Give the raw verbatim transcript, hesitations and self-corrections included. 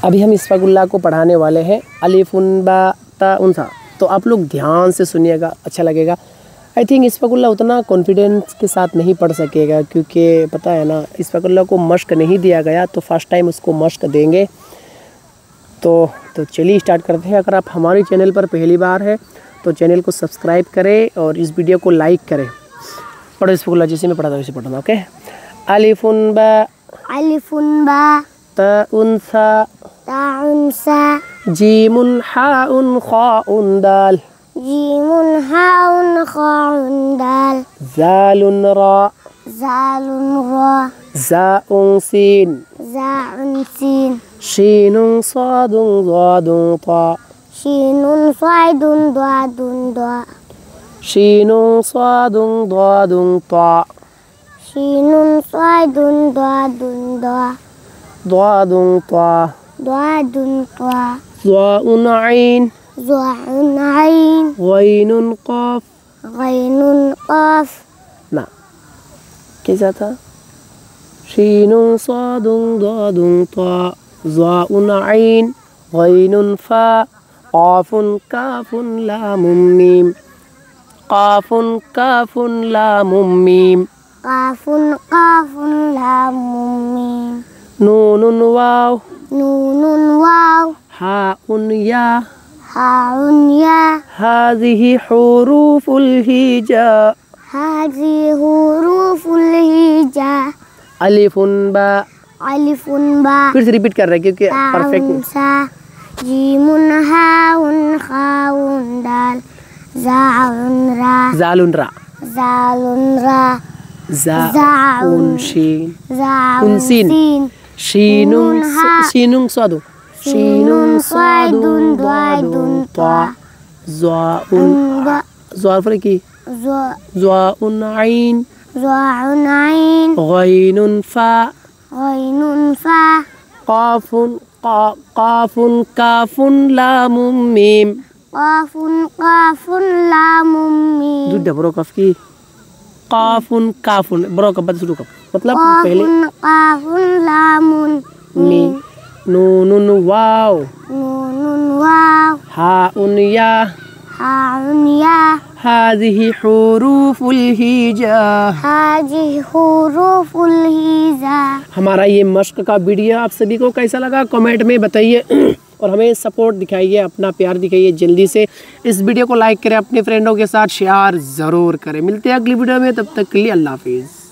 अभी हम इस्फागुल्ला को पढ़ाने वाले हैं अलिफुन बा ता उनसा। तो आप लोग ध्यान से सुनिएगा, अच्छा लगेगा। आई थिंक इस्फागुल्ला उतना कॉन्फिडेंस के साथ नहीं पढ़ सकेगा, क्योंकि पता है ना इस्फागुल्ला को मश्क नहीं दिया गया, तो फर्स्ट टाइम उसको मश्क देंगे। तो तो चलिए स्टार्ट करते हैं। अगर आप हमारे चैनल पर पहली बार है तो चैनल को सब्सक्राइब करें और इस वीडियो को लाइक करें। पढ़ो इस्फागुल्ला जैसे मैं पढ़ा था वैसे पढ़ना, ओके। अलिफुन बा अलिफुन बा ता उनसा ता उनसा जीमुन हाउन खाउन दाल जीमुन हाउन खाउन दाल जालुन रा जालुन रा जाउन सीन जाउन सीन शीनुन सादुन ज़ादुन ता शीनुन साइदुन द्वादुन द्वा शीनुन सादुन ज़ादुन ता शीनुन साइदुन द्वादुन द्वा ज़ादुन ता द्वादुन त्वा ज़ाउन ऐन ज़ाउन ऐन गैनुन क़ाफ। गैनुन क़ाफ। ना कैसा था? शीनुन सादुन ज़ादुन ता ज़ाउन ऐन गैनुन फा क़ाफुन काफुन लामुम मीम क़ाफुन काफुन लामुम मीम क़ाफुन क़ाफुन लामुम मीम नूनुन वाव नूनुन वाव हाउन या हाउन या हाज़िही हुरूफुल हिजा हाज़ी हुरूफुल हिजा अलिफुन बा अलिफुन बा फिर से रिपीट कर रहे हैं क्योंकि परफेक्ट। सा जीमुन हाउन खाउन दाल जाउन रा जालुन रा जालुन रा जाउन शीन जाउन सीन सीन शीनुन हा शीनुन सादु शीनुन सादुन द्वादुन ता ज़ाउन ज़ाफर की ज़ाउन ऐन ज़ाउन ऐन गैनुन फा गैनुन फा क़ाफुन क़ाफुन काफुन लामुम मीम क़ाफुन क़ाफुन लामुम मीम दूध डबरो कफ की क़ाफुन काफुन बरो कफ बाद शुरू कफ मतलब पहले क़ाफुन क़ाफुन लामुन मीम नूनुन वाव नूनुन वाव हाउन या हाउन या हाज़िही हुरूफुल हिजा हाज़ी हुरूफुल हिजा। हमारा ये मश्क का वीडियो आप सभी को कैसा लगा कमेंट में बताइए और हमें सपोर्ट दिखाइए, अपना प्यार दिखाइए। जल्दी से इस वीडियो को लाइक करें, अपने फ्रेंडों के साथ शेयर ज़रूर करें। मिलते हैं अगली वीडियो में, तब तक के लिए अल्लाह हाफिज़।